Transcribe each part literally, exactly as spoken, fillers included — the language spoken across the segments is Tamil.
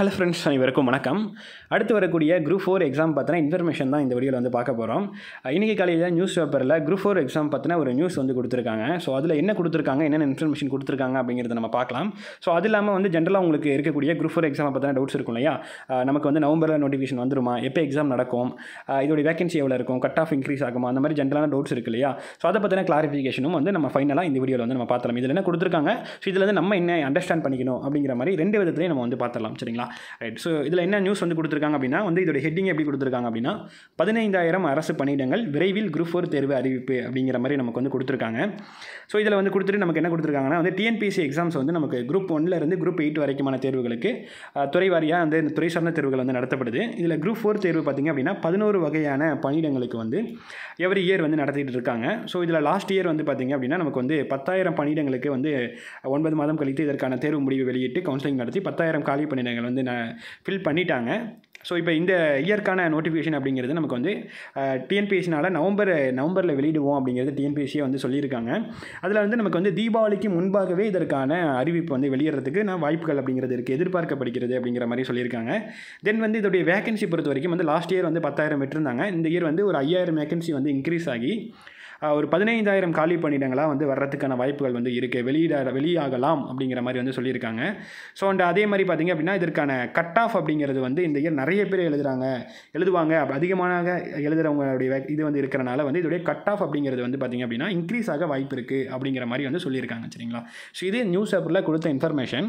ஹலோ ஃப்ரெண்ட்ஸ், அனைவருக்கும் வணக்கம். அடுத்து வரக்கூடிய குரூப் ஃபோர் எக்ஸாம் பற்றின இன்ஃபர்மேஷன் தான் இந்த வீடியோவில் வந்து பார்க்க போகிறோம். இன்றைக்கி காலையில் நியூஸ் பேப்பரில் குரூப் ஃபோர் எக்ஸாம் பற்றின ஒரு நியூஸ் வந்து கொடுத்துருக்காங்க. ஸோ அதில் என்ன கொடுத்துருக்காங்க, என்னென்ன இன்ஃபர்மேஷன் கொடுத்துருக்காங்க அப்படிங்கிறத நம்ம பார்க்கலாம். ஸோ அது இல்லாமல் வந்து ஜென்ரலாக உங்களுக்கு இருக்கக்கூடிய குரூப் ஃபோர் எக்ஸாம் பற்றின டவுட்ஸ் இருக்கும் இல்லையா? நமக்கு வந்து நவம்பரில் நோட்டிஃபிகேஷன் வந்துருமா, எப்போ எக்ஸாம் நடக்கும், இதோடைய வேகன்சி எவ்வளோ இருக்கும், கட் ஆஃப் இன்க்ரீஸ் ஆகுமா, அந்த மாதிரி ஜென்ரலான டவுட்ஸ் இருக்கு இல்லையா? ஸோ அதை பற்றின கிளாரிஃபிகேஷனும் வந்து நம்ம ஃபைனலாக இந்த வீடியோவில் வந்து நம்ம பார்த்தலாம். இதில் என்ன கொடுத்துருக்காங்க, ஸோ இதில் வந்து நம்ம என்ன அண்டர்ஸ்டாண்ட் பண்ணிக்கணும் அப்படிங்கிற மாதிரி ரெண்டு விதத்துலேயும் நம்ம வந்து பார்த்தலாம். சரிங்களா? ரைட். ஸோ இதில் என்ன நியூஸ் வந்து கொடுத்துருக்காங்க அப்படின்னா வந்து இதோட ஹெட்டிங் எப்படி கொடுத்துருக்காங்க அப்படின்னா பதினைந்தாயிரம் அரசு பணியிடங்கள் விரைவில் குரூப் ஃபோர் தேர்வு அறிவிப்பு அப்படிங்கிற மாதிரி நமக்கு வந்து கொடுத்துருக்காங்க. ஸோ இதில் வந்து கொடுத்துட்டு நமக்கு என்ன கொடுத்துருக்காங்கன்னா வந்து டிஎன்பிஎஸ்சி எக்ஸாம்ஸ் வந்து நமக்கு குரூப் ஒன்ல இருந்து குரூப் எயிட் வரைக்குமான தேர்வுகளுக்கு துறை வாரியாக வந்து இந்த துறை சார்ந்த தேர்வுகள் வந்து நடத்தப்படுது. இதில் குரூப் ஃபோர் தேர்வு பார்த்திங்க அப்படின்னா பதினோரு வகையான பணியிடங்களுக்கு வந்து எவ்ரி இயர் வந்து நடத்திட்டு இருக்காங்க. ஸோ இதில் லாஸ்ட் இயர் வந்து பார்த்திங்க அப்படின்னா நமக்கு வந்து பத்தாயிரம் பணியிடங்களுக்கு வந்து ஒன்பது மாதம் கழித்து இதற்கான தேர்வு முடிவு வெளியிட்டு கவுன்சிலிங் நடத்தி பத்தாயிரம் காலி பணியிடங்கள் வந்து ஃபில் பண்ணிட்டாங்க. ஸோ இப்போ இந்த இயற்கான நோட்டிஃபிகேஷன் அப்படிங்கிறது நமக்கு வந்து டிஎன்பிஎஸ்சினால் நவம்பர் நவம்பரில் வெளியிடுவோம் அப்படிங்கிறது டிஎன்பிஎஸ்சியை வந்து சொல்லியிருக்காங்க. அதில் வந்து நமக்கு வந்து தீபாவளிக்கு முன்பாகவே இதற்கான அறிவிப்பு வந்து வெளியிடறதுக்கு நான் வாய்ப்புகள் அப்படிங்கிறது இருக்குது, எதிர்பார்க்கப்படுகிறது அப்படிங்கிற மாதிரி சொல்லியிருக்காங்க. தென் வந்து இதோடைய வேகன்சி பொறுத்த வரைக்கும் வந்து லாஸ்ட் இயர் வந்து பத்தாயிரம் விட்டுருந்தாங்க. இந்த இயர் வந்து ஒரு ஐயாயிரம் வேகன்சி வந்து இன்க்ரீஸ் ஆகி ஒரு பதினைந்தாயிரம் காலி பணியிடங்களாக வந்து வர்றதுக்கான வாய்ப்புகள் வந்து இருக்குது, வெளியிட வெளியாகலாம் அப்படிங்கிற மாதிரி வந்து சொல்லியிருக்காங்க. ஸோ அண்ட் அதே மாதிரி பார்த்திங்க அப்படின்னா இதற்கான கட் ஆஃப் அப்படிங்கிறது வந்து இந்த இயர் நிறைய பேர் எழுதுகிறாங்க எழுதுவாங்க அதிகமாக எழுதுகிறவங்களுடைய இது வந்து இருக்கிறனால வந்து இதோடைய கட் ஆஃப் அப்படிங்கிறது வந்து பார்த்திங்க அப்படின்னா இன்க்ரீஸ் ஆக வாய்ப்பு இருக்குது அப்படிங்கிற மாதிரி வந்து சொல்லியிருக்காங்க. சரிங்களா? ஸோ இது நியூஸ் பேப்பரில் கொடுத்த இன்ஃபர்மேஷன்.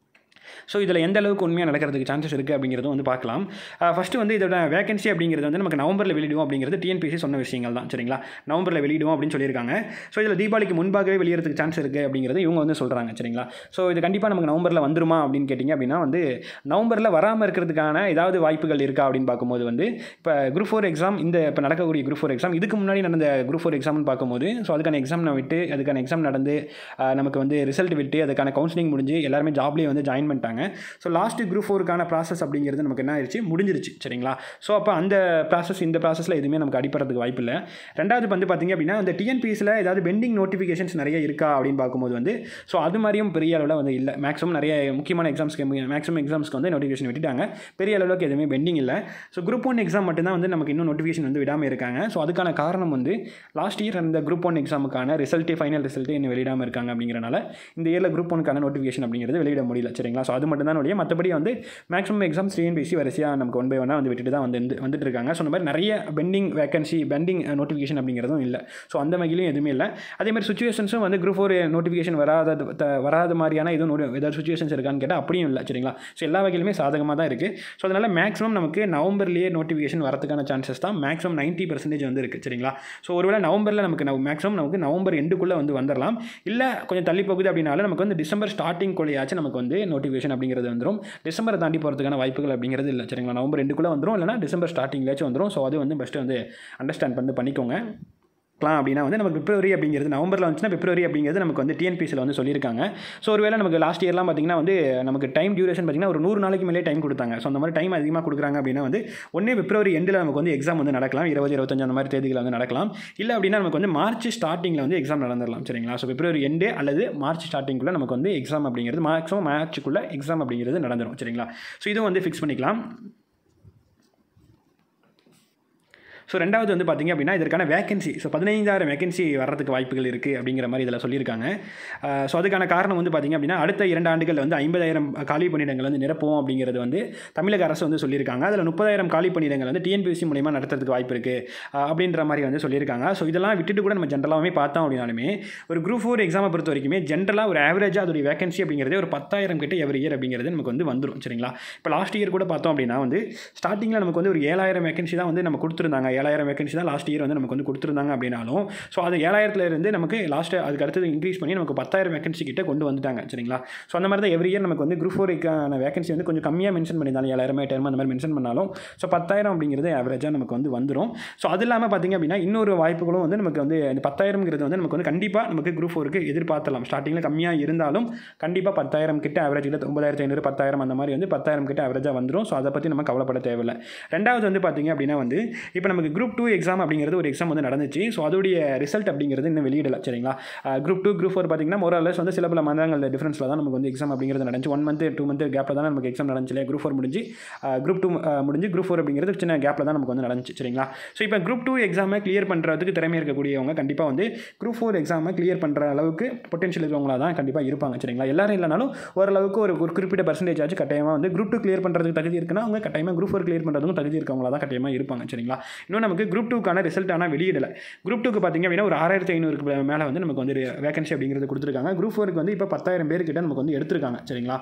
ஸோ இதில் எந்த அளவுக்கு உண்மையாக நடக்கிறதுக்கு சான்சஸ் இருக்குது அப்படிங்கிறதும் வந்து பார்க்கலாம். ஃபஸ்ட்டு வந்து இதோட வேகன்சி அப்படிங்கிறது வந்து நமக்கு நவம்பரில் வெளியிடுவோம் அப்படிங்கிறது டிஎன்பிஎஸ்சி சொன்ன விஷயங்கள் தான். சரிங்களா? நவம்பரில் வெளியிடுவோம் அப்படின்னு சொல்லியிருக்காங்க. ஸோ இதில் தீபாவளிக்கு முன்பாகவே வெளியிடறதுக்கு சான்ஸ் இருக்குது அப்படிங்கிறது இவங்க வந்து சொல்கிறாங்க. சரிங்களா? ஸோ இது கண்டிப்பாக நமக்கு நவம்பரில் வந்துருமா அப்படின்னு கேட்டிங்க அப்படின்னா வந்து நவம்பரில் வராமல் இருக்கிறதுக்கான ஏதாவது வாய்ப்புகள் இருக்கா அப்படின்னு பார்க்கும்போது வந்து இப்போ குரூப் ஃபோர் எக்ஸாம் இந்த இப்போ நடக்கக்கூடிய குரூப் ஃபோர் எக்ஸாம் இதுக்கு முன்னாடி நடந்த குரூப் ஃபோர் எக்ஸாம்னு பார்க்கும்போது ஸோ அதுக்கான எக்ஸாம் விட்டு அதுக்கான எக்ஸாம் நடந்து நமக்கு வந்து ரிசல்ட் விட்டு அதுக்கான கவுன்சிலிங் முடிஞ்சு எல்லாருமே ஜாப்லேயே வந்து ஜாயின் பண்ணிட்டாங்க. ஸோ லாஸ்ட்டு குரூப் ஃபோருக்கான ப்ராசஸ் அப்படிங்கிறது நமக்கு என்ன ஆயிடுச்சு, முடிஞ்சிருச்சு. சரிங்களா? ஸோ அப்போ அந்த ப்ராசஸ் இந்த ப்ராசஸில் எதுவுமே நமக்கு அடிப்படுறதுக்கு வாய்ப்பு இல்லை. ரெண்டாவது வந்து பார்த்திங்க அப்படின்னா இந்த டிஎன்பிஎஸ்சியில் ஏதாவது பெண்டிங் நோட்டிஃபிகேஷன்ஸ் நிறைய இருக்கா அப்படின்னு பார்க்கும்போது வந்து ஸோ அது மாதிரியும் பெரிய அளவில் வந்து இல்லை. மேக்ஸிமம் நிறைய முக்கியமான எக்ஸாம்ஸ்க்கு மேக்ஸிமம் எக்ஸாம்ஸ்க்கு வந்து நோட்டிஃபிகேஷன் விட்டுட்டாங்க. பெரிய அளவுக்கு எதுவுமே பெண்டிங் இல்லை. ஸோ குரூப் ஒன் எக்ஸாம் மட்டும்தான் வந்து நமக்கு இன்னும் நோட்டிஃபிகேஷன் வந்து விடாமல் இருக்காங்க. ஸோ அதுக்கான காரணம் வந்து லாஸ்ட் இயர் அந்த குரூப் ஒன் எக்ஸாமுக்கான ரிசல்ட்டு ஃபைனல் ரிசல்ட்டு இன்னும் வெளியிடாமல் இருக்காங்க அப்படிங்கிறனால இந்த இயரில் குரூப் ஒனுக்கான நோட்டிஃபிகேஷன் அப்படிங்கிறது வெளியிட முடியல. சரிங்களா? ஸோ அது மட்டும் தான் வழியாக மற்றபடி வந்து மேக்ஸிமம் எக்ஸாம்ஸ் டிஎன்பிஎஸ்சி வரிசையாக நமக்கு ஒன் பை ஒன்னாக வந்து விட்டுட்டு தான் வந்து வந்துட்டு இருக்காங்க. ஸோ இந்த மாதிரி நிறைய பெண்டிங் வேகன்சி பெண்டிங் நோட்டிஃபிகேஷன் அப்படிங்கிறதும் இல்லை. ஸோ அந்த வகையிலும் எதுவுமே இல்லை. அதே மாதிரி சுச்சுவேஷன்ஸும் வந்து குரூப் ஃபோர் நோட்டிஃபிகேஷன் வராத வராத மாதிரியான எதுவும் ஏதாவது சுச்சுவேஷன்ஸ் இருக்கான்னு கேட்டால் அப்படியும் இல்லை. சரிங்களா? ஸோ எல்லா வகையிலுமே சாதகமாக தான் இருக்குது. ஸோ அதனால் மேக்ஸிமம் நமக்கு நவம்பர்லேயே நோட்டிஃபிகேஷன் வரதுக்கான சான்சஸ் தான் மேக்ஸிமம் நைன்ட்டி பர்சன்டேஜ் வந்து இருக்குது. சரிங்களா? ஸோ ஒருவேளை நவம்பரில் நமக்கு மேக்ஸிமம் நமக்கு நவம்பர் எண்டுக்குள்ளே வந்து வந்துடலாம். இல்லை கொஞ்சம் தள்ளி போகுது அப்படின்னாலும் நமக்கு வந்து டிசம்பர் ஸ்டார்டிங் கொள்ளையாச்சும் நமக்கு வந்து நோட்டிஃபிகேஷன் அப்படிங்கிறது வந்துடும். டிசம்பரை தாண்டி போகிறதுக்கான வாய்ப்புகள் அப்படிங்கிறது இல்லை. சரிங்களா? நவம்பர் ரெண்டுக்குள்ளே வந்துடும், இல்லைனா டிசம்பர் ஸ்டார்டிங்லேயாச்சும் வந்துடும். ஸோ அது வந்து பெஸ்ட்டு வந்து அண்டர்ஸ்டாண்ட் பண்ணி பண்ணிக்கோங்க. அப்படின்னா வந்து நமக்கு பிப்ரவரி அப்படிங்கிறது நவம்பரில் வந்துச்சுன்னா பிப்ரவரி அப்படிங்கிறது நமக்கு வந்து டிஎன்பிஎஸ்சியில் வந்து சொல்லியிருக்காங்க. ஸோ ஒருவேளை நமக்கு லாஸ்ட் இயர்லாம் பார்த்திங்கன்னா வந்து நமக்கு டைம் டியூரேஷன் பார்த்திங்கன்னா ஒரு நூறு நாளைக்கு மேலே டைம் கொடுத்தாங்க. ஸோ அந்த மாதிரி டைம் அதிகமாக கொடுக்குறாங்க அப்படின்னா வந்து ஒன்றே பிப்ரவரி எண்டில் நமக்கு வந்து எக்ஸாம் வந்து நடக்கலாம். இருபது இருபத்தஞ்சு அந்த மாதிரி தேதியில் வந்து நடக்கலாம். இல்லை அப்படின்னா நமக்கு வந்து மார்ச் ஸ்டார்டிங்கில் வந்து எக்ஸாம் நடந்துடலாம். சரிங்களா? ஸோ பிப்ரவரி எண்டு அல்லது மார்ச் ஸ்டார்டிங்குள்ளே நமக்கு வந்து எக்ஸாம் அப்படிங்கிறது மேக்ஸிமம் மார்ச்சுக்குள்ளே எக்ஸாம் அப்படிங்கிறது நடந்துடும். சரிங்களா? ஸோ இதுவும் வந்து ஃபிக்ஸ் பண்ணிக்கலாம். ஸோ ரெண்டாவது வந்து பார்த்திங்க அப்படின்னா இதற்கான வேகன்சி ஸோ பதினைந்தாயிரம் வேகன்சி வர்றதுக்கு வாய்ப்புகள் இருக்குது அப்படிங்கிற மாதிரி இதில் சொல்லியிருக்காங்க. ஸோ அதுக்கான காரணம் வந்து பார்த்திங்க அப்படின்னா அடுத்த இரண்டு ஆண்டுகள் வந்து ஐம்பதாயிரம் காலி பணியிடங்கள் வந்து நிரப்புவோம் அப்படிங்கிறது வந்து தமிழக அரசு வந்து சொல்லியிருக்காங்க. அதில் முப்பதாயிரம் காலி பணியிடங்கள் வந்து டிஎன்பிஎஸ்சி மூலிமா நடத்துறதுக்கு வாய்ப்பு இருக்குது அப்படின்ற மாதிரி வந்து சொல்லியிருக்காங்க. ஸோ இதெல்லாம் விட்டுட்டு கூட நம்ம ஜென்ரலாகவே பார்த்தோம் அப்படின்னாலுமே ஒரு குரூப் ஃபோர் எக்ஸாமை பொறுத்த வரைக்குமே ஜென்ரலாக ஒரு ஆவரேஜாக அதோடைய வேகன்சி அப்படிங்கிறதே ஒரு பத்தாயிரம் கிட்ட எவ்ரி இயர் அப்படிங்கிறது நமக்கு வந்து வந்துடும். சரிங்களா? இப்போ லாஸ்ட் இயர் கூட பார்த்தோம் அப்படின்னா வந்து ஸ்டார்டிங்கில் நமக்கு வந்து ஒரு ஏழாயிரம் வேகன்சி தான் வந்து நம்ம கொடுத்துருந்தாங்க. ஏழாயிரம் வேகன்சி தான் லாஸ்ட் இயர் வந்து நமக்கு வந்து கொடுத்துருந்தாங்க அப்படின்னாலும் ஸோ அது ஏழாயிரத்துல இருந்து நமக்கு லாஸ்ட் அதுக்கு அடுத்தது இன்க்ரீஸ் பண்ணி நமக்கு பத்தாயிரம் வேகன்சி கிட்ட கொண்டு வந்துட்டாங்க. சரிங்களா? ஸோ அந்த மாதிரி தான் எவ்ரி இயர் நமக்கு வந்து குரூப் ஃபோருக்கான வேகன்சி வந்து கொஞ்சம் கம்மியாக மென்ஷன் பண்ணியிருந்தாலும் ஏழாயிரம் எட்டாயிரம் அந்த மாதிரி மென்ஷன் பண்ணாலும் ஸோ பத்தாயிரம் அப்படிங்கிறது ஆவரேஜாக நமக்கு வந்து வந்துடும். ஸோ அது இல்லாமல் பார்த்திங்க அப்படின்னா இன்னொரு வாய்ப்புகளும் வந்து நமக்கு வந்து இந்த பத்தாயிரம்ங்கிறது வந்து நமக்கு வந்து கண்டிப்பாக நமக்கு குரூப் ஃபோருக்கு எதிர்பார்த்தலாம். ஸ்டார்டிங்கில் கம்மியாக இருந்தாலும் கண்டிப்பாக பத்தாயிரம் கிட்ட ஆவரேஜ் கிட்ட ஒன்பதாயிரத்தி ஐநூறு பத்தாயிரம் அந்த மாதிரி வந்து பத்தாயிரம் கிட்ட ஆவரேஜாக வந்துடும். ஸோ அதை பற்றி நம்ம கவலைப்பட தேவையில்லை. ரெண்டாவது வந்து பார்த்திங்க அப்படின்னா வந்து இப்போ நமக்கு குரூப் டூ எக்ஸாம் அப்படிங்கிறது ஒரு எக்ஸாம் வந்து நடந்துச்சு. ஸோ அதோடைய ரிசல்ட் அப்படிங்கிறது இன்னும் வெளியிடல. சரிங்களா? குரூப் டூ குரூப் ஃபோர் பார்த்தீங்கன்னா மோரலஸ் வந்து சில பல மாதங்கள் டிஃபரன்ஸில் தான் நமக்கு வந்து எக்ஸாம் அப்படிங்கிறது நடந்துச்சு. ஒன் மந்த் டூ மந்த் கேப்பில் தான் நமக்கு எக்ஸாம் நடந்துச்சு இல்லையா? குரூப் ஃபோர் முடிஞ்சு குரூப் டூ முடிஞ்சு குரூப் ஃபோர் அப்படிங்கிறது சின்ன கேப்பில் தான் நமக்கு வந்து நடந்துச்சு. சரிங்களா? ஸோ இப்போ குரூப் டூ எக்ஸாமை கிளியர் பண்ணுறதுக்கு திறமை இருக்கக்கூடியவங்க கண்டிப்பாக வந்து குரூப் ஃபோர் எக்ஸாமை கிளியர் பண்ணுற அளவுக்கு பொட்டன்ஷியல் இருக்கவங்களா தான் கண்டிப்பாக இருப்பாங்க. சரிங்களா? எல்லாரும் இல்லைனாலும் ஓரளவுக்கு ஒரு ஒரு குறிப்பிட்ட பர்சன்டேஜ் ஆச்சு கட்டாயமாக வந்து குரூப் டூ கிளியர் பண்ணுறதுக்கு தகுதி இருக்குன்னா அவங்க கட்டாயமாக குரூப் ஃபோர் கிளியர் பண்ணுறதுக்கும் தகுதி இருக்கவங்களா தான் கட்டாயமாக இருப்பாங்க. சரிங்களா? இன்னும் நமக்கு குரூப் டூக்கான ரிசல்ட் ஆனால் வெளியிடலை. குரூப் டூக்கு பார்த்தீங்க அப்படின்னா ஒரு ஆறாயிரத்தி ஐநூறுக்கு மேலே வந்து நமக்கு வந்து வேகன்சி அப்படிங்கிறது கொடுத்துருக்காங்க. குரூப் ஃபோருக்கு வந்து இப்போ பத்தாயிரம் பேர் கிட்ட நமக்கு வந்து எடுத்திருக்காங்க. சரிங்களா?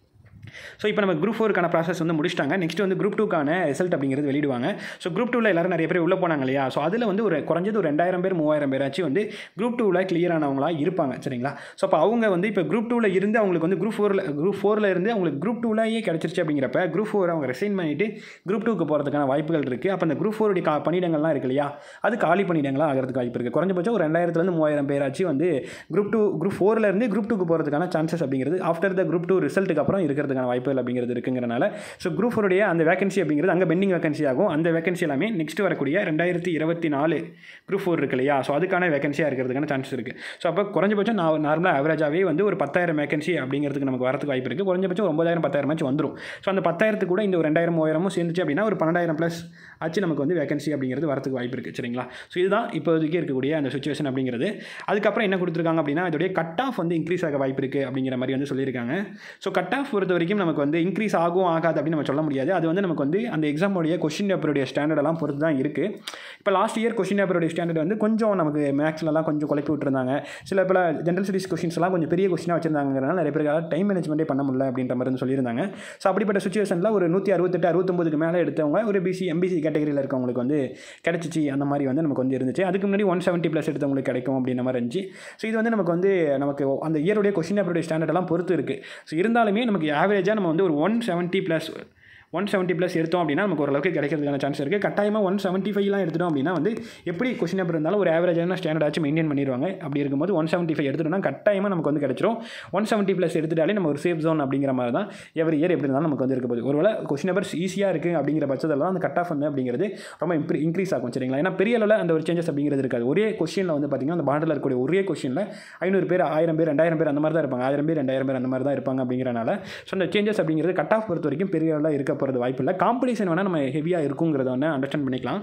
ஸோ இப்போ நம்ம குரூப் ஃபோருக்கான ப்ராசஸ் வந்து முடிச்சிட்டாங்க. நெக்ஸ்ட் வந்து குரூப் டூக்கான ரிசல்ட் அப்படிங்கிறது வெளியிடுவாங்க. ஸோ குரூப் டூவில் எல்லாரும் நிறைய பேர் உள்ளே போனாங்க இல்லையா? ஸோ அதில் வந்து ஒரு குறைஞ்சது ஒரு ரெண்டாயிரம் பேர் மூவாயிரம் பேராச்சும் வந்து குரூப் டூவில் கிளியர் ஆனவங்களா இருப்பாங்க. சரிங்களா? ஸோ அப்போ அவங்க வந்து இப்போ குரூப் டூவில் இருந்து அவங்களுக்கு வந்து குரூப் ஃபோரில் குரூப் ஃபோரில் இருந்து அவங்களுக்கு குரூப் டூவிலேயே கிடச்சிருச்சு அப்படிங்கிறப்ப குரூப் ஃபோர் அவங்க ரிசைன் பண்ணிவிட்டு குரூப் டூக்கு போகிறதுக்கான வாய்ப்புகள் இருக்குது. அப்போ அந்த குரூப் ஃபோருடைய கா பணியிடங்கள்லாம் இருக்கு இல்லையா? அது காலி பணியிடங்களாக ஆகிறதுக்கு வாய்ப்பு இருக்குது. குறைஞ்சபட்சம் ஒரு ரெண்டாயிரத்துலேருந்து மூவாயிரம் பேராச்சு வந்து குரூப் டூ குரூப் ஃபோரில் இருந்து குரூப் டூக்கு போகிறதுக்கான சான்சஸ் அப்படிங்கிறது ஆஃப்டர் த குரூப் டூ ரிசல்ட்டுக்கு அப்புறம் இருக்கிறதுக்கான வாய்ப்புகள் அப்படிங்கிறது இருக்குங்கிறனால ஸோ குரூப் ஃபோருடைய அந்த வேகன்சி அப்படிங்கிறது அங்கே பெண்டிங் வேகன்சி ஆகும். அந்த வேகன்சி எல்லாமே நெக்ஸ்ட் வரக்கூடிய ரெண்டாயிரத்தி இருபத்தி நாலு குரூப் ஃபோர் இருக்கு இல்லையா? ஸோ அதுக்கான வேகன்சியாக இருக்கிறதுக்கான சான்சஸ் இருக்குது. ஸோ அப்போ குறைஞ்சபட்சம் நான் நார்மலாக ஆவரேஜாகவே வந்து ஒரு பத்தாயிரம் வேகன்சி அப்படிங்கிறதுக்கு நமக்கு வரதுக்கு வாய்ப்பு இருக்குது. குறைஞ்சபட்சம் ஒன்பதாயிரம் பத்தாயிரம் ஆச்சு வந்துடும். ஸோ அந்த பத்தாயிரத்துக்கு கூட இந்த ஒரு ரெண்டாயிரம் மூவாயிரமும் சேர்ந்துச்சு அப்படின்னா ஒரு பன்னெண்டாயிரம் ப்ளஸ் ஆச்சு நமக்கு வந்து வேகன்சி அப்படிங்கிறது வரதுக்கு வாய்ப்பு இருக்குது. சரிங்களா? ஸோ இதுதான் இப்போதைக்கு இருக்கக்கூடிய அந்த சுச்சுவேஷன் அப்படிங்கிறது. அதுக்கப்புறம் என்ன கொடுத்துருக்காங்க அப்படின்னா இதோடைய கட் ஆஃப் வந்து இன்க்ரீஸ் ஆக வாய்ப்பு இருக்குது அப்படிங்கிற மாதிரி வந்து சொல்லியிருக்காங்க. ஸோ கட் ஆஃப் பொறுத்த வரைக்கும் நமக்கு வந்து இன்க்ரீஸ் ஆகும் ஆகாது அப்படின்னு நம்ம சொல்ல முடியாது. அது வந்து நமக்கு வந்து அந்த எக்ஸாமோடைய கொஸ்டின் பேப்பருடைய ஸ்டாண்டர்டெல்லாம் பொறுத்து தான் இருக்குது. இப்போ லாஸ்ட் இயர் கொஸ்டின் பேப்பருடைய ஸ்டாண்டர்ட் வந்து கொஞ்சம் நமக்கு மேக்ஸ்லலாம் கொஞ்சம் குழப்பி விட்டுருந்தாங்க. சில பல ஜென்ரல் ஸ்டடீஸ் கொஸ்டின்ஸ்லாம் கொஞ்சம் பெரிய கொஸ்டினாக வச்சிருந்தாங்கிறனால நிறைய பேருக்காக டைம் மேனேஜ்மெண்ட்டே பண்ண முடியல அப்படின்ற மாதிரி வந்து சொல்லியிருந்தாங்க. ஸோ அப்படிப்பட்ட சுச்சுவேஷனில் ஒரு நூற்றி அறுபத்தெட்டு அறுபத்தொம்பதுக்கு மேலே எடுத்தவங்க ஒரு பிசி எம்பிசி கேட்டகரியில் இருக்கவங்களுக்கு வந்து கிடச்சிச்சு அந்த மாதிரி வந்து நமக்கு வந்து இருந்துச்சு. அதுக்கு முன்னாடி ஒன் செவன்ட்டி ப்ளஸ் எடுத்தவங்களுக்கு கிடைக்கும் அப்படின்ற மாதிரி இருந்துச்சு. ஸோ இது வந்து நமக்கு வந்து நமக்கு அந்த இயருடைய கொஸ்டின் பேப்பருடைய ஸ்டாண்டர்டெல்லாம் பொறுத்து இருக்குது. ஸோ இருந்தாலுமே நமக்கு ஆவரேஜாக நம்ம வந்து ஒரு one seventy plus one seventy plus எடுத்தோம் அப்படின்னா நமக்கு ஓரளவுக்கு கிடைக்கிறதுக்கான சான்ஸ் இருக்குது. கட்டாயமாக ஒன் செவன்ட்டி ஃபைவ்லாம் எடுத்துட்டோம் அப்படின்னா வந்து எப்படி கொஸ்டின் பேப்பர் இருந்தாலும் ஒரு ஆவரேஜான ஸ்டாண்டர்டாச்சும் மெயின்டைன் பண்ணிடுவாங்க. அப்படி இருக்கும்போது ஒன் செவன்ட்டி ஃபைவ் எடுத்துட்டோம்னா கட்டாயமாக நமக்கு வந்து கிடைச்சிரும். ஒன் செவன்ட்டி ப்ளஸ் எடுத்துட்டாலே நம்ம ஒரு சேஃப் ஜோன் அப்படிங்கிற மாதிரி தான் எவ்ரி இயர் எப்படி இருந்தாலும் நமக்கு வந்து இருக்க போகுது. ஒருவேளை கொஸ்டின் பேப்பர்ஸ் ஈஸியாக இருக்குது அப்படிங்கிற பட்சத்தில் தான் அந்த கட் ஆஃப் வந்து அப்படிங்கிறது ரொம்ப இம்ப்ரீ இன்க்ரீஸ் ஆகும். சரிங்களா? ஏன்னா பெரிய அளவில் அந்த ஒரு சேஞ்சஸ் அப்படிங்கிறது இருக்காது. ஒரே கொஸ்டினில் வந்து பார்த்திங்கன்னா அந்த பாண்டில் இருக்கக்கூடிய ஒரே கொஸ்டினில் ஐநூறு பேர் ஆயிரம் பேர் ரெண்டாயிரம் பேர் அந்த மாதிரி தான் இருப்பாங்க. ஆயிரம் பேர் ரெண்டாயிரம் பேர் அந்த மாதிரி தான் இருப்பாங்க அப்படிங்கிறனால ஸோ அந்த சேஞ்சஸ் அப்படிங்கிறது கட் ஆஃப் பொறுத்த வரைக்கும் பெரிய அளவில் இருக்க போகிறது வாய்ப்பு இல்லை. காம்படிஷன் வேணால் நம்ம ஹெவியாக இருக்குங்கிறத வந்து அண்டர்ஸ்டாண்ட் பண்ணிக்கலாம்.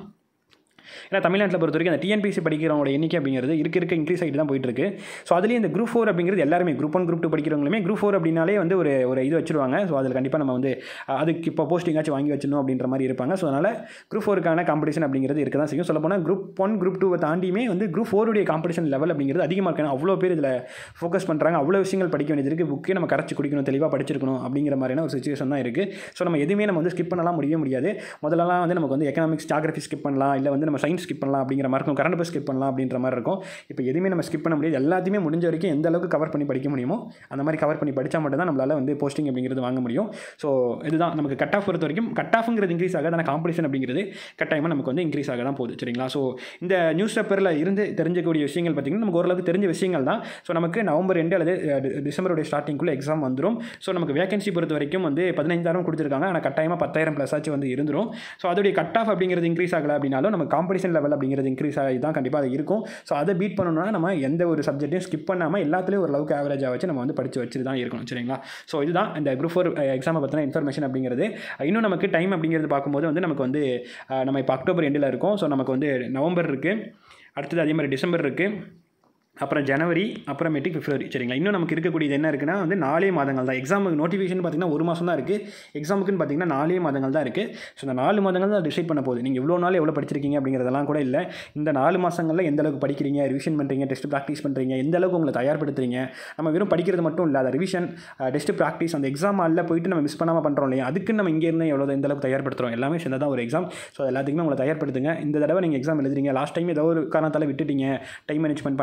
ஏன்னா தமிழ்நாட்டில் பொறுத்த வரைக்கும் அந்த டிஎன்பிசி படிக்கிறவங்களோட எண்ணிக்கை அப்படிங்கிறது இருக்க இருக்க இன்க்ரீஸ் ஆகிட்டு தான் போயிட்டு இருக்கு. ஸோ அதுலேயும் இந்த குரூப் ஃபோர் அப்படிங்கிறது எல்லாருமே குரூப் ஒன் குரூப் டூ படிக்கிறவங்களுமே குரூப் ஃபோர் அப்படின்னாலே வந்து ஒரு ஒரு இது வச்சிருவாங்க. ஸோ அதில் கண்டிப்பாக நம்ம வந்து அதுக்கு இப்போ போஸ்டிங்காச்சும் வாங்கி வச்சிடணும் அப்படின்ற மாதிரி இருப்பாங்க. ஸோ அதனால் குரூப் ஃபோருக்கான காம்படிஷன் அப்படிங்கிறது இருக்க தான் செய்யும். சொல்ல போனால் குரூப் ஒன் குரூப் டூவை தாண்டியுமே வந்து குரூப் ஃபோருடைய காம்படிஷன் லெவல் அப்படிங்கிறது அதிகமாக இருக்கு. அவ்வளோ பேர் இதில் ஃபோக்கஸ் பண்ணுறாங்க. அவ்வளோ விஷயங்கள் படிக்க வேண்டியது இருக்குது. புக்கே நம்ம கரைச்சி குடிக்கணும், தெளிவாக படிச்சிருக்கணும் அப்படிங்கிற மாதிரியான ஒரு சுச்சுவேஷன் தான் இருக்குது. ஸோ நம்ம எதுவுமே நம்ம வந்து ஸ்கிப் பண்ணலாம் முடியவே முடியாது. முதல்லலாம் வந்து நமக்கு வந்து எக்கனாமிக்ஸ் ஜியாகிரஃபி ஸ்கிப் பண்ணலாம், இல்லை வந்து நம்ம சயின்ஸ் ஸ்கிப் பண்ணலாம் அப்படிங்கிற மாதிரி இருக்கும். கரண்ட் அஃபேர்ஸ் ஸ்கிப் பண்ணலாம் அப்படின்ற மாதிரி இருக்கும். இப்போ எதுவுமே நம்ம ஸ்கிப் பண்ண முடியாது. எல்லாத்தையுமே முடிஞ்ச வரைக்கும் எந்த அளவுக்கு கவர் பண்ணி படிக்க முடியுமோ அந்த மாதிரி கவர் பண்ணி படித்தா மட்டும் தான் நம்மளால் வந்து போஸ்டிங் அப்படிங்கிறது வாங்க முடியும். ஸோ இதுதான் நமக்கு கட் ஆஃப் பொறுத்த வரைக்கும் கட் ஆஃப்ங்கிறது இன்க்ரீஸ் ஆகாது. ஆனால் காம்படிஷன் அப்படிங்கிறது கட்டாயமாக நமக்கு வந்து இன்க்ரீஸ் ஆக தான் போகுது. சரிங்களா? ஸோ இந்த நியூஸ் பேப்பரில் இருந்து தெரிஞ்சக்கூடிய விஷயங்கள் பார்த்திங்கன்னா நமக்கு ஓரளவுக்கு தெரிஞ்ச விஷயங்கள் தான். ஸோ நமக்கு நவம்பர் ரெண்டு அல்லது டிசம்பருடைய ஸ்டார்டிங்குள்ளே எக்ஸாம் வந்துடும். ஸோ நமக்கு வேகன்சி பொறுத்த வரைக்கும் வந்து பதினைந்தாயிரம் கொடுத்துருக்காங்க. ஆனால் கட்டாயமாக பத்தாயிரம் ப்ளஸ் ஆச்சு வந்து இருந்துடும். ஸோ அதோடைய கட் ஆஃப் அப்படிங்கிறது இன்க்ரீஸ் ஆகலை அப்படின்னாலும் நம்ம காம்படிஷன் லெவல் அப்படிங்கிறது இன்க்ரீஸ் ஆகி தான் கண்டிப்பாக அது இருக்கும். ஸோ அதை பீட் பண்ணணும்னா நம்ம எந்த ஒரு சப்ஜெக்ட்டையும் ஸ்கிப் பண்ணாமல் எல்லாத்துலேயும் ஓரளவுக்கு ஆவரேஜாக வச்சு நம்ம வந்து படித்து வச்சுட்டு தான் இருக்கணும். சரிங்களா? ஸோ இதுதான் இந்த குரூப் ஃபோர் எக்ஸாமை பற்றின இன்ஃபர்மேஷன் அப்படிங்கிறது. இன்னும் நமக்கு டைம் அப்படிங்கிறது பார்க்கும்போது வந்து நமக்கு வந்து நம்ம இப்போ அக்டோபர் எண்டில் இருக்கோம். ஸோ நமக்கு வந்து நவம்பர் இருக்குது, அடுத்தது அதே மாதிரி டிசம்பர் இருக்குது, அப்புறம் ஜனவரி, அப்புறமேட்டுக்கு பிப்ரவரி. சரிங்களா? இன்னும் நமக்கு இருக்கக்கூடியது என்ன இருக்குன்னா வந்து நாலே மாதங்கள் தான். எக்ஸாமுக்கு நோட்டிஃபிகேஷன் பார்த்திங்கன்னா ஒரு மாதம் தான் இருக்குது. எக்ஸாமுக்குன்னு பார்த்திங்கன்னா நாலே மாதங்கள் தான் இருக்குது. ஸோ இந்த நாலு மாதங்கள் தான் டிசைட் பண்ண போகுது. நீங்கள் இவ்வளோ நாள் எவ்வளோ படிச்சிருக்கீங்க அப்படிங்கிறதெல்லாம் கூட இல்லை. இந்த நாலு மாதங்களில் எந்த அளவுக்கு படிக்கிறீங்க, ரிவிஷன் பண்ணுறீங்க, டெஸ்ட் ப்ராக்டிஸ் பண்ணுறீங்க, எந்த அளவுக்கு உங்களை தயார்படுத்துறீங்க. நம்ம வெறும் படிக்கிறது மட்டும் இல்லை, அதை ரிவிஷன், டெஸ்ட் ப்ராக்டிஸ், அந்த எக்ஸாம் அல்ல போயிட்டு நம்ம மிஸ் பண்ணாமல் பண்ணுறோம் இல்லையா, அதுக்கு நம்ம இங்கே இருந்து எவ்வளோ எந்த அளவுக்கு தயார்படுத்துகிறோம் எல்லாமே சேர்ந்து தான் ஒரு எக்ஸாம். ஸோ எல்லாத்துக்குமே உங்களை தயார்படுத்துங்க. இந்த தடவை நீங்கள் எக்ஸாம் எழுதுறீங்க, லாஸ்ட் டைம் ஏதோ ஒரு காரணத்தால் விட்டுட்டீங்க, டைம் மேனேஜ்மெண்ட் பண்ண முடியல,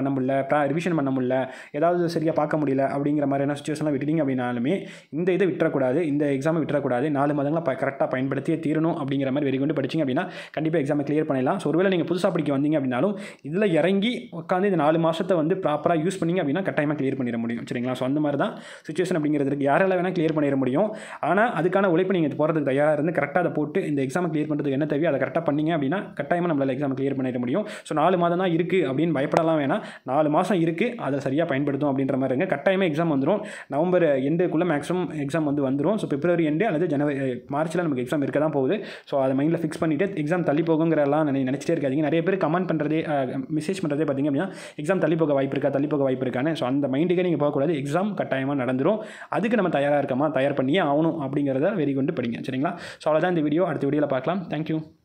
ரிவிஷன் பண்ண முடியல, ஏதாவது சரியாக பார்க்க முடியல அப்படிங்கிற மாதிரியான சுச்சுவேஷன்லாம் விட்டுட்டீங்க அப்படின்னாலுமே இந்த இதை விட்டுறக்கூடாது, இந்த எக்ஸாமை விட்டுறக்கூடாது, நாலு மாதங்களாக கரெக்டாக பயன்படுத்தியே தீரணும் அப்படிங்கிற மாதிரி வெறி கொண்டு படிச்சிங்க அப்படின்னா கண்டிப்பாக எக்ஸாமை கிளியர் பண்ணிடலாம். ஸோ ஒருவேளை நீங்கள் புதுசாக படிக்க வந்தீங்க அப்படின்னாலும் இதில் இறங்கி உட்காந்து இந்த நாலு மாதத்தை வந்து ப்ராப்பராக யூஸ் பண்ணிங்க அப்படின்னா கட்டாயமாக கிளியர் பண்ணிட முடியும். சரிங்களா? ஸோ அந்த மாதிரி தான் சுச்சுவேஷன் அப்படிங்கிறதுக்கு யாரால வேணால் கிளியர் பண்ணிட முடியும். ஆனால் அதுக்கான உழைப்பு நீங்கள் போகிறதுக்கு தயாராக இருந்து கரெக்டாக அதை போட்டு இந்த எக்ஸாமை கிளியர் பண்ணுறதுக்கு என்ன தேவையோ அதை கரெக்டாக பண்ணிங்க அப்படின்னா கட்டாயமாக நம்மளால் எக்ஸாம் கிளியர் பண்ணிட முடியும். ஸோ நாலு மாதம் தான் இருக்குது அப்படின்னு பயப்படலாம் வேணாம். நாலு மாதம் இருக்குது, அதை சரியாக பயன்படுத்தும் அப்படின்ற மாதிரி இருங்க. கட்டாயமாக எக்ஸாம் வந்துடும். நவம்பர் எண்டுக்குள்ளே மேக்ஸிமம் எக்ஸாம் வந்து வந்துடும். ஸோ பிப்ரவரி எண்டு அல்லது ஜனவரி மார்ச்சில் நமக்கு எக்ஸாம் இருக்க தான் போகுது. ஸோ அதை மைண்டில் ஃபிக்ஸ் பண்ணிவிட்டு எக்ஸாம் தள்ளி போகுங்கிறலாம் நினச்சிட்டே இருக்காதிங்க. நிறைய பேர் கமெண்ட் பண்ணுறதே மெசேஜ் பண்ணுறதே பார்த்திங்க அப்படின்னா எக்ஸாம் தள்ளி போக வாய்ப்பு இருக்கா தள்ளி போக வாய்ப்பு இருக்கான்னு. ஸோ அந்த மைண்டுக்கே நீங்கள் போகக்கூடாது. எக்ஸாம் கட்டாயமாக நடந்துடும். அதுக்கு நம்ம தயாராக இருக்கமா, தயார் பண்ணியே ஆகணும் அப்படிங்கிறத வெறி கொண்டு படிங்க. சரிங்களா? ஸோ அவ்வளோதான் இந்த வீடியோ. அடுத்த வீடியோவில் பார்க்கலாம். தேங்க்யூ.